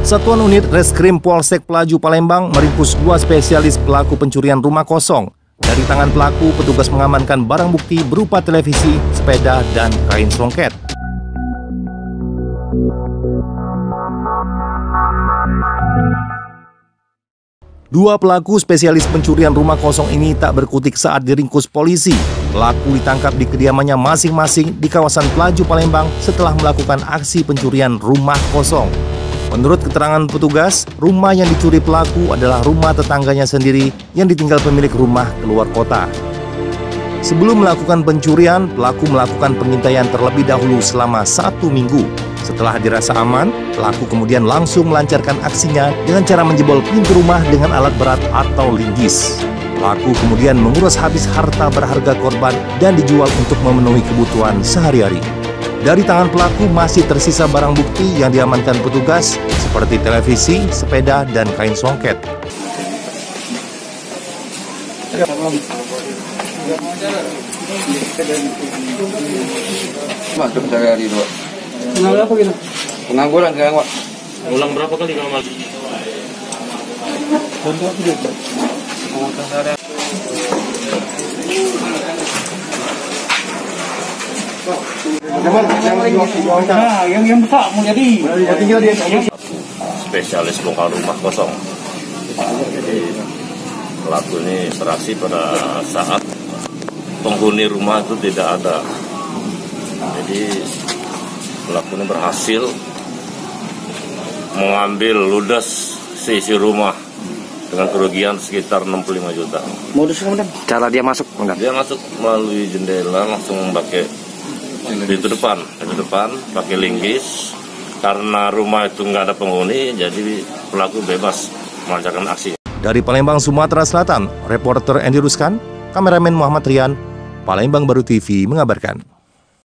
Satuan Unit Reskrim Polsek Pelaju Palembang meringkus 2 spesialis pelaku pencurian rumah kosong. Dari tangan pelaku, petugas mengamankan barang bukti berupa televisi, sepeda, dan kain songket. Dua pelaku spesialis pencurian rumah kosong ini tak berkutik saat diringkus polisi. Pelaku ditangkap di kediamannya masing-masing di kawasan Pelaju Palembang setelah melakukan aksi pencurian rumah kosong. Menurut keterangan petugas, rumah yang dicuri pelaku adalah rumah tetangganya sendiri yang ditinggal pemilik rumah keluar kota. Sebelum melakukan pencurian, pelaku melakukan pengintaian terlebih dahulu selama 1 minggu. Setelah dirasa aman, pelaku kemudian langsung melancarkan aksinya dengan cara menjebol pintu rumah dengan alat berat atau linggis. Pelaku kemudian menguras habis harta berharga korban dan dijual untuk memenuhi kebutuhan sehari-hari. Dari tangan pelaku masih tersisa barang bukti yang diamankan petugas seperti televisi, sepeda, dan kain songket. Masuk sehari-hari, Pak. Pengangguran apa gitu? Pengangguran sekarang, Pak. Ulang berapa kali kalau masuk? Contoh apa gitu? Yang besar mau jadi. Spesialis bongkar rumah kosong. Jadi pelaku ini beraksi pada saat penghuni rumah itu tidak ada. Jadi pelaku ini berhasil mengambil ludes seisi rumah dengan kerugian sekitar 65 juta. Modusnya kemudian? Cara dia masuk kemudian? Dia masuk melalui jendela, langsung pakai pintu depan pakai linggis. Karena rumah itu nggak ada penghuni, jadi pelaku bebas melancarkan aksi. Dari Palembang, Sumatera Selatan, reporter Andy Ruskan, kameramen Muhammad Rian, Palembang Baru TV mengabarkan.